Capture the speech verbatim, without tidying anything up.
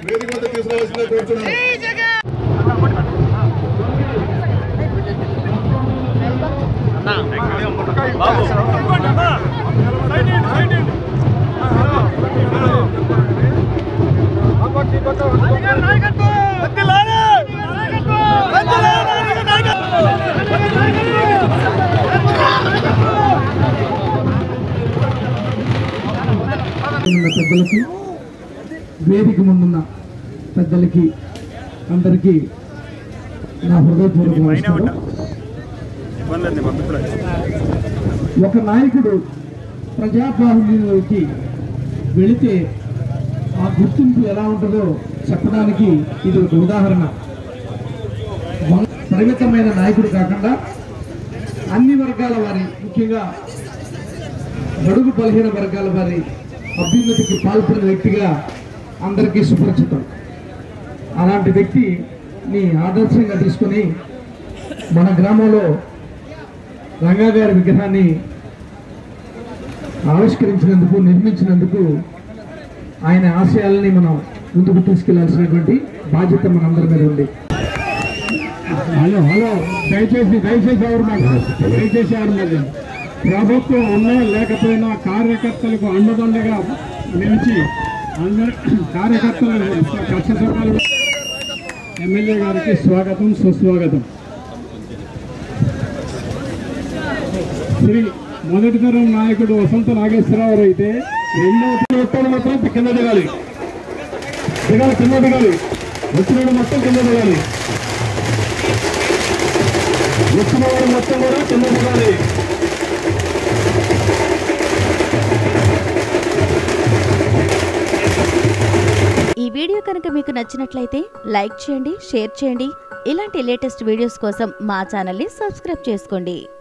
వేదిక వద్ద తీసుకురావాల్సిందిగా కోరుతున్నాను. పెద్దలకి వేదిక ముందున్న పెద్దలకి అందరికీ నా హృదయపూర్వక నమస్కారం. ఒక నాయకుడు ప్రజాబాహుల్యంలోకి వెళితే ఆ గుర్తింపు ఎలా ఉంటుందో చెప్పడానికి ఇది ఒక ఉదాహరణ. పరిమితమైన నాయకుడు కాకుండా అన్ని వర్గాల వారి, ముఖ్యంగా బడుగు బలహీన వర్గాల వారి అభ్యున్నతికి పాల్పడిన వ్యక్తిగా అందరికీ సుపరిచితం. అలాంటి వ్యక్తిని ఆదర్శంగా తీసుకొని మన గ్రామంలో రంగా గారి విగ్రహాన్ని ఆవిష్కరించినందుకు, నిర్మించినందుకు ఆయన ఆశయాలని మనం ముందుకు తీసుకెళ్లాల్సినటువంటి బాధ్యత మనందరి మీద ఉంది. హలో హలో దయచేసి దయచేసి ఎవరు మాకు దయచేసి ఎవరు మీద ప్రభుత్వం ఉన్నా లేకపోయినా కార్యకర్తలకు అండదండగా నిలిచి అందరి కార్యకర్తలు కష్టసుఖాలు. ఎమ్మెల్యే గారికి స్వాగతం, సుస్వాగతం. శ్రీ మొదటి తరం నాయకుడు వసంత నాగేశ్వరరావు అయితే రెండవ తరం మొత్తం కింద దిగాలి దిగాలి కింద దిగాలి వచ్చిన మొత్తం కింద దిగాలి వచ్చిన వారు మొత్తం కూడా కింద దిగాలి. ఈ వీడియో కనుక మీకు నచ్చినట్లయితే లైక్ చేయండి, షేర్ చేయండి. ఇలాంటి లేటెస్ట్ వీడియోస్ కోసం మా ఛానల్ని సబ్స్క్రైబ్ చేసుకోండి.